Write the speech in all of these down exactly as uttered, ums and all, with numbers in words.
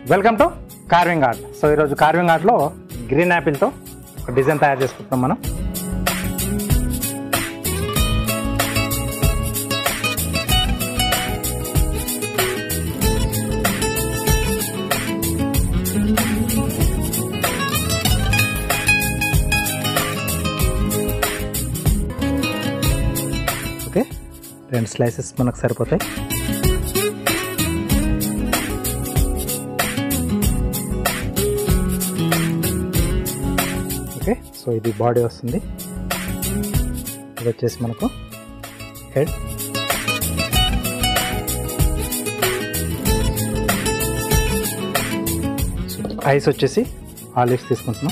Welcome to carving art. So ఈరోజు carving ఆర్ట్లో green యాపిల్తో ఒక డిజైన్ తయారు చేసుకుంటున్నాం మనం. ఓకే, రెండు స్లైసెస్ మనకు సరిపోతాయి. ఓకే, సో ఇది బాడీ వస్తుంది. ఇది వచ్చేసి మనకు హెడ్. ఐస్ వచ్చేసి ఆలివ్స్ తీసుకుంటున్నాం.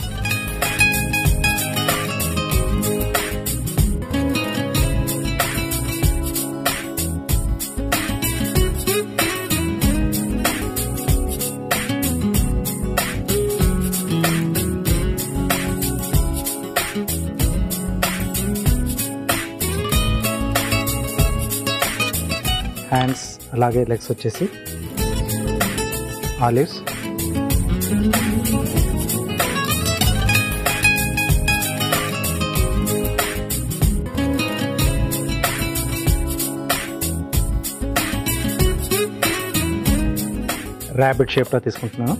హ్యాండ్స్ అలాగే లెగ్స్ వచ్చేసి ఆలివ్స్. ర్యాబిట్ షేప్లో తీసుకుంటున్నాను.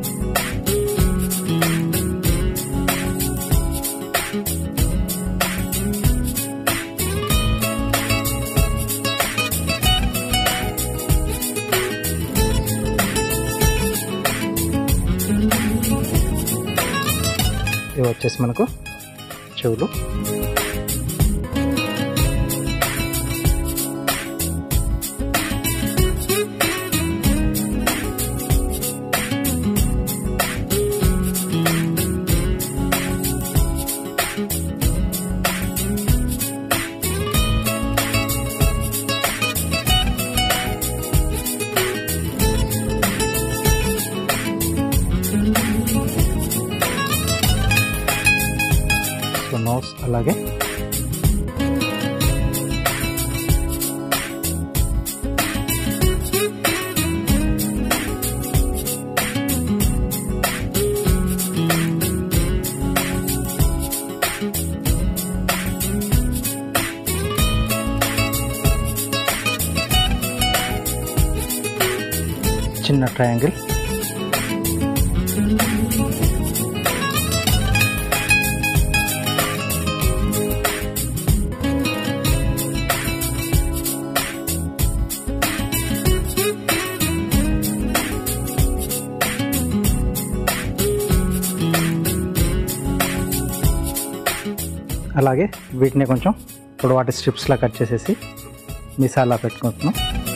ఇవి వచ్చేసి మనకు చెవులు. నోస్ అలాగే చిన్న ట్రయాంగిల్. అలాగే వీటిని కొంచెం ఇప్పుడు వాటి స్ట్రిప్స్లా కట్ చేసేసి మిసాలా పెట్టుకుంటున్నాం.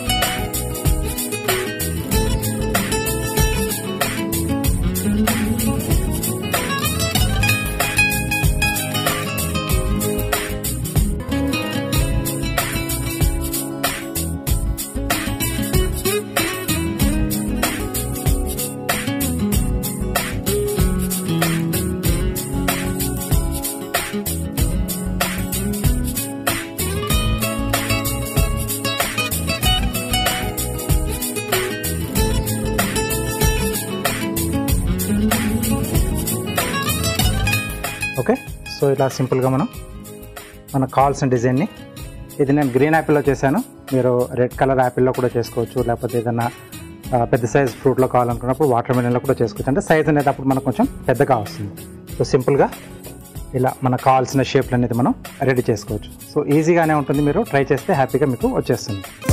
ఓకే, సో ఇలా సింపుల్గా మనం మనకు కావాల్సిన డిజైన్ని, ఇది నేను గ్రీన్ యాపిల్లో చేశాను, మీరు రెడ్ కలర్ యాపిల్లో కూడా చేసుకోవచ్చు, లేకపోతే ఏదైనా పెద్ద సైజ్ ఫ్రూట్లో కావాలనుకున్నప్పుడు వాటర్ మెలన్లో కూడా చేసుకోవచ్చు. అంటే సైజ్ అనేది అప్పుడు మనకు కొంచెం పెద్దగా వస్తుంది. సో సింపుల్గా ఇలా మనకు కావాల్సిన షేప్లు అనేది మనం రెడీ చేసుకోవచ్చు. సో ఈజీగానే ఉంటుంది, మీరు ట్రై చేస్తే హ్యాపీగా మీకు వచ్చేస్తుంది.